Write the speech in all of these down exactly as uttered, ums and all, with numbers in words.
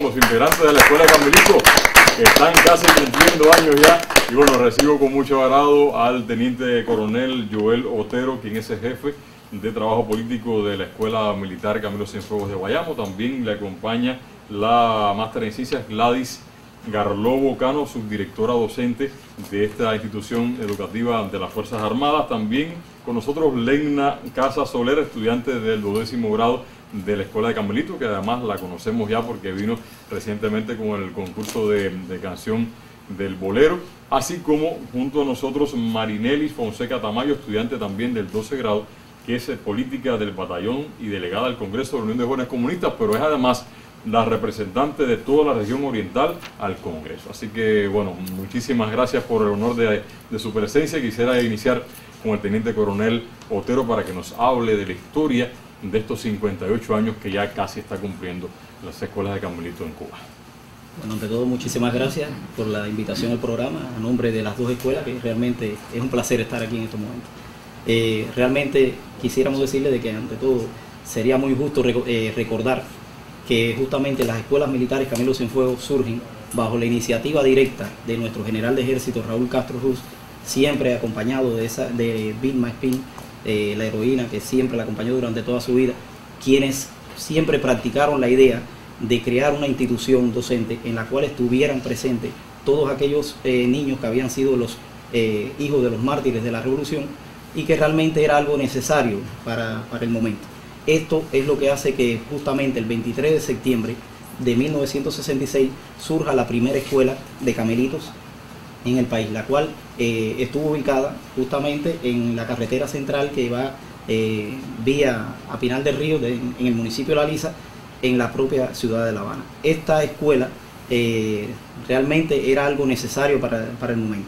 los integrantes de la Escuela de Carmelito, que están casi cumpliendo años ya. Y bueno, recibo con mucho agrado al teniente coronel Joel Otero, quien es el jefe de trabajo político de la Escuela Militar Camilo Cienfuegos de Guayamo. También le acompaña la máster en ciencias Gladys Garlobo Cano, subdirectora docente de esta institución educativa de las Fuerzas Armadas. También con nosotros Legna Casa Soler, estudiante del duodécimo grado de la Escuela de Carmelito, que además la conocemos ya porque vino recientemente con el concurso de, de canción del bolero, así como junto a nosotros Marinelis Fonseca Tamayo, estudiante también del doce grado, que es política del batallón y delegada al Congreso de la Unión de Jóvenes Comunistas, pero es además la representante de toda la región oriental al Congreso. Así que, bueno, muchísimas gracias por el honor de, de su presencia. Quisiera iniciar con el teniente coronel Otero para que nos hable de la historia de estos cincuenta y ocho años que ya casi está cumpliendo las escuelas de Carmelito en Cuba. Bueno, ante todo, muchísimas gracias por la invitación al programa a nombre de las dos escuelas, que realmente es un placer estar aquí en estos momentos. Eh, realmente quisiéramos decirle de que ante todo sería muy justo eh, recordar que justamente las escuelas militares Camilo Cienfuegos surgen bajo la iniciativa directa de nuestro general de ejército Raúl Castro Ruz, siempre acompañado de, esa, de Vilma Espín, eh, la heroína que siempre la acompañó durante toda su vida, quienes siempre practicaron la idea de crear una institución docente en la cual estuvieran presentes todos aquellos eh, niños que habían sido los eh, hijos de los mártires de la revolución y que realmente era algo necesario para, para el momento. Esto es lo que hace que justamente el veintitrés de septiembre de mil novecientos sesenta y seis surja la primera escuela de camelitos en el país, la cual eh, estuvo ubicada justamente en la carretera central que va eh, vía a Pinal del Río, de, en el municipio de La Lisa, en la propia ciudad de La Habana. Esta escuela eh, realmente era algo necesario para, para el momento.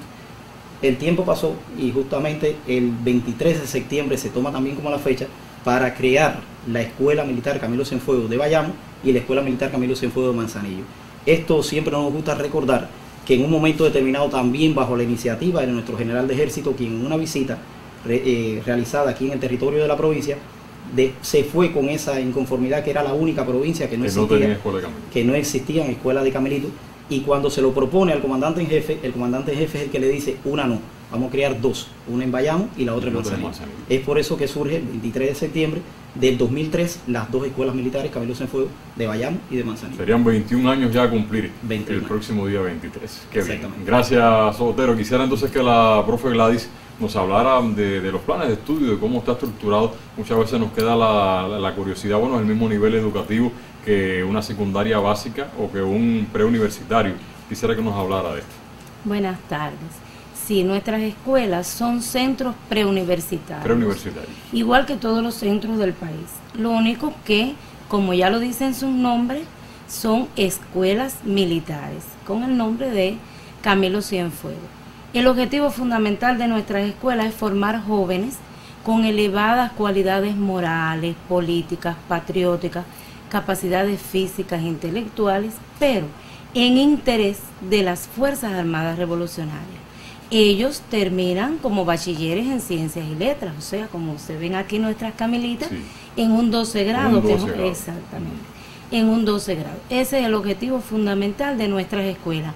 El tiempo pasó y justamente el veintitrés de septiembre se toma también como la fecha para crear la Escuela Militar Camilo Cienfuegos de Bayamo y la Escuela Militar Camilo Cienfuegos de Manzanillo. Esto siempre nos gusta recordar que en un momento determinado, también bajo la iniciativa de nuestro general de ejército, quien en una visita re, eh, realizada aquí en el territorio de la provincia, de, se fue con esa inconformidad que era la única provincia que no, que existía, no tenía escuela de Carmelito. que no existían escuelas de Carmelito, y cuando se lo propone al comandante en jefe, el comandante en jefe es el que le dice una no. Vamos a crear dos, una en Bayamo y la otra en Manzanillo. Es por eso que surge el veintitrés de septiembre del dos mil tres las dos escuelas militares Camilo Cienfuegos de Bayamo y de Manzanillo. Serían veintiún años ya a cumplir el próximo día veintitrés. Qué bien. Gracias, Otero. Quisiera entonces que la profe Gladys nos hablara de, de los planes de estudio, de cómo está estructurado. Muchas veces nos queda la, la, la curiosidad, bueno, es el mismo nivel educativo que una secundaria básica o que un preuniversitario. Quisiera que nos hablara de esto. Buenas tardes. Sí, nuestras escuelas son centros preuniversitarios. Preuniversitarios. Igual que todos los centros del país. Lo único que, como ya lo dicen sus nombres, son escuelas militares, con el nombre de Camilo Cienfuegos. El objetivo fundamental de nuestras escuelas es formar jóvenes con elevadas cualidades morales, políticas, patrióticas, capacidades físicas e intelectuales, pero en interés de las Fuerzas Armadas Revolucionarias. Ellos terminan como bachilleres en ciencias y letras, o sea, como se ven aquí nuestras camelitas, sí, en un doce grado. Un doce que, grado. Exactamente, en un doce grado. Ese es el objetivo fundamental de nuestras escuelas.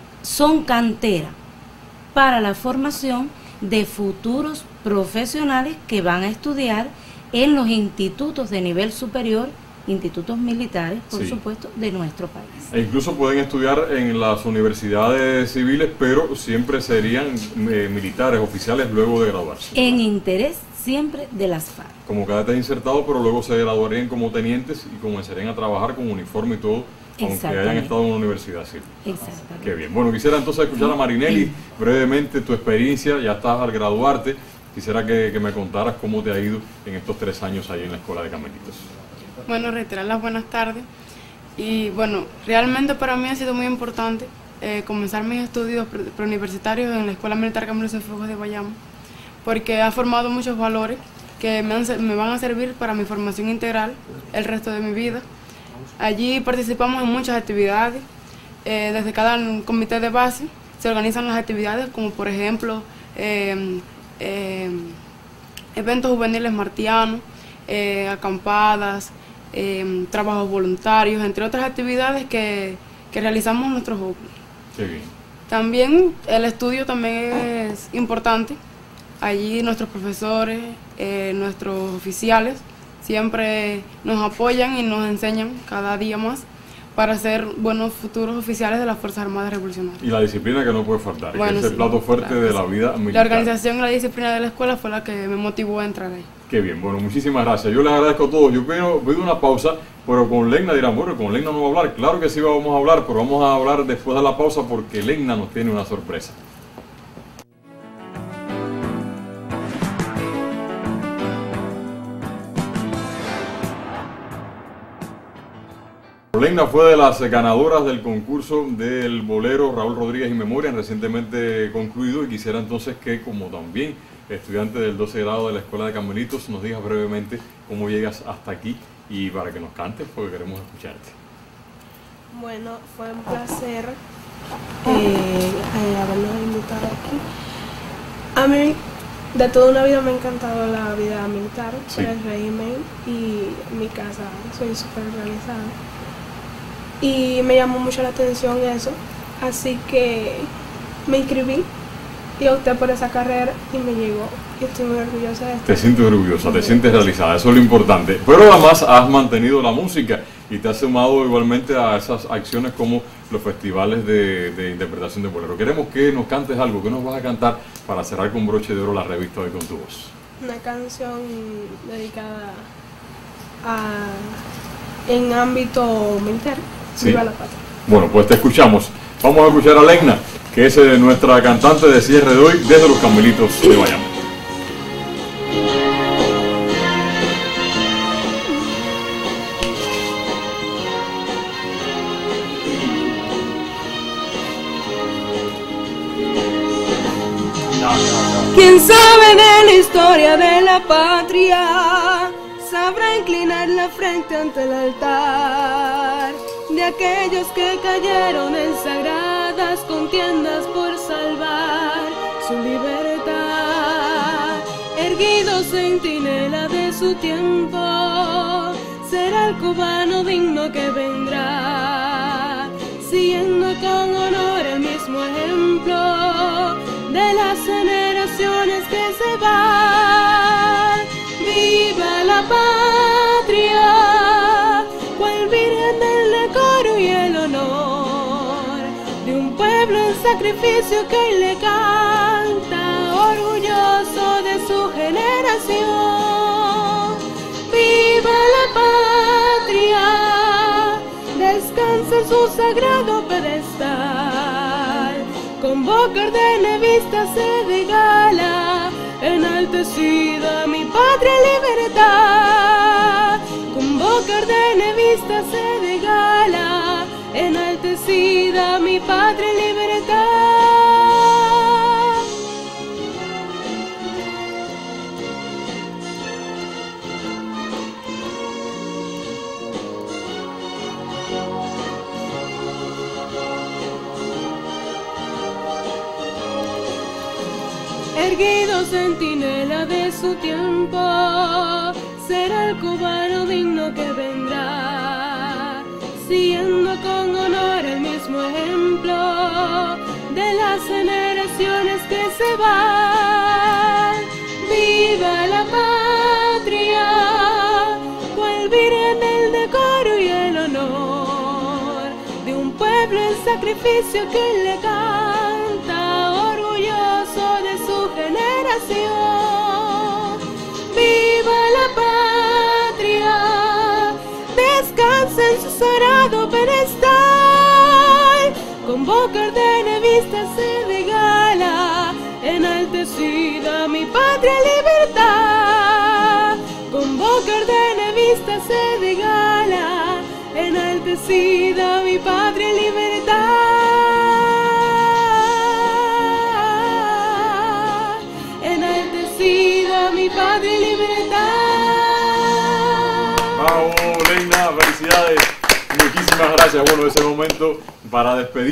Son cantera para la formación de futuros profesionales que van a estudiar en los institutos de nivel superior, institutos militares, por sí, supuesto, de nuestro país. E incluso pueden estudiar en las universidades civiles, pero siempre serían eh, militares, oficiales, luego de graduarse. En interés siempre de las FARC. Como cadetes insertados, pero luego se graduarían como tenientes y comenzarían a trabajar con uniforme y todo, aunque hayan estado en una universidad civil. Exactamente. Qué bien. Bueno, quisiera entonces escuchar a Marinelis brevemente tu experiencia. Ya estás al graduarte. Quisiera que, que me contaras cómo te ha ido en estos tres años ahí en la Escuela de Carmelitos. Bueno, reiterar las buenas tardes. Y bueno, realmente para mí ha sido muy importante eh, comenzar mis estudios pre preuniversitarios en la Escuela Militar Camilo Cienfuegos de Guayamo, porque ha formado muchos valores que me, han, me van a servir para mi formación integral el resto de mi vida. Allí participamos en muchas actividades, eh, desde cada comité de base se organizan las actividades, como por ejemplo eh, eh, eventos juveniles martianos, eh, acampadas, eh, trabajos voluntarios, entre otras actividades que, que realizamos en nuestros jóvenes. Qué bien. También el estudio también es importante. Allí nuestros profesores, eh, nuestros oficiales, siempre nos apoyan y nos enseñan cada día más para ser buenos futuros oficiales de las Fuerzas Armadas Revolucionarias. Y la disciplina que no puede faltar, Bueno, que es el sí, plato fuerte claro, de sí. la vida militar. La organización y la disciplina de la escuela fue la que me motivó a entrar ahí. Qué bien, bueno, muchísimas gracias. Yo les agradezco a todos. Yo pido, pido una pausa, pero con Legna dirán, bueno, con Legna no va a hablar. Claro que sí vamos a hablar, pero vamos a hablar después de la pausa porque Legna nos tiene una sorpresa. Legna fue de las ganadoras del concurso del bolero Raúl Rodríguez y Memoria, recientemente concluido, y quisiera entonces que, como también estudiante del doce grado de la Escuela de Carmelitos, nos digas brevemente cómo llegas hasta aquí y para que nos cantes, porque queremos escucharte. Bueno, fue un placer eh, eh, habernos invitado aquí. A mí, de toda una vida me ha encantado la vida militar, Sí. el régimen, y en mi casa soy súper organizada. Y me llamó mucho la atención eso, así que me inscribí y opté por esa carrera y me llegó. Y estoy muy orgullosa de esto. Te sientes orgullosa, te sientes realizada, eso es lo importante. Pero además has mantenido la música y te has sumado igualmente a esas acciones como los festivales de, de interpretación de bolero. Queremos que nos cantes algo, que nos vas a cantar para cerrar con broche de oro la revista Hoy con tu Voz. Una canción dedicada a, en ámbito militar. Sí. Viva la patria. Bueno, pues te escuchamos. Vamos a escuchar a Legna, que es eh, nuestra cantante de cierre de hoy desde los Carmelitos de Bayamo. Quien sabe de la historia de la patria sabrá inclinar la frente ante el altar de aquellos que cayeron en sagradas contiendas por salvar su libertad. Erguido centinela de su tiempo, será el cubano digno que vendrá, siguiendo con honor el mismo ejemplo de las generaciones que se van. ¡Viva la patria! Cual virgen del decoro y el honor de un pueblo en sacrificio que le canta, orgulloso de su generación. ¡Viva la patria! Descansa en su sagrado pedestal. Convoca ordenevistas de gala, enaltecida mi patria libertad. Convoca ordenevistas de gala, enaltecida mi patria libertad. Erguido centinela de su tiempo, será el cubano digno que vendrá, siguiendo con honor el mismo ejemplo de las generaciones que se van. ¡Viva la patria! Cual virgen del decoro y el honor de un pueblo en sacrificio que le canta, orgulloso de su generación. ¡Viva la patria! Descansa en su sagrado pedestal. Convoca ordenevistas de gala, enaltecida mi patria libertad. Convoca ordenevistas de gala, enaltecida mi patria libertad. Enaltecida mi patria libertad. ¡Bravo, Legna! ¡Felicidades! Muchísimas gracias. Bueno, ese momento para despedir.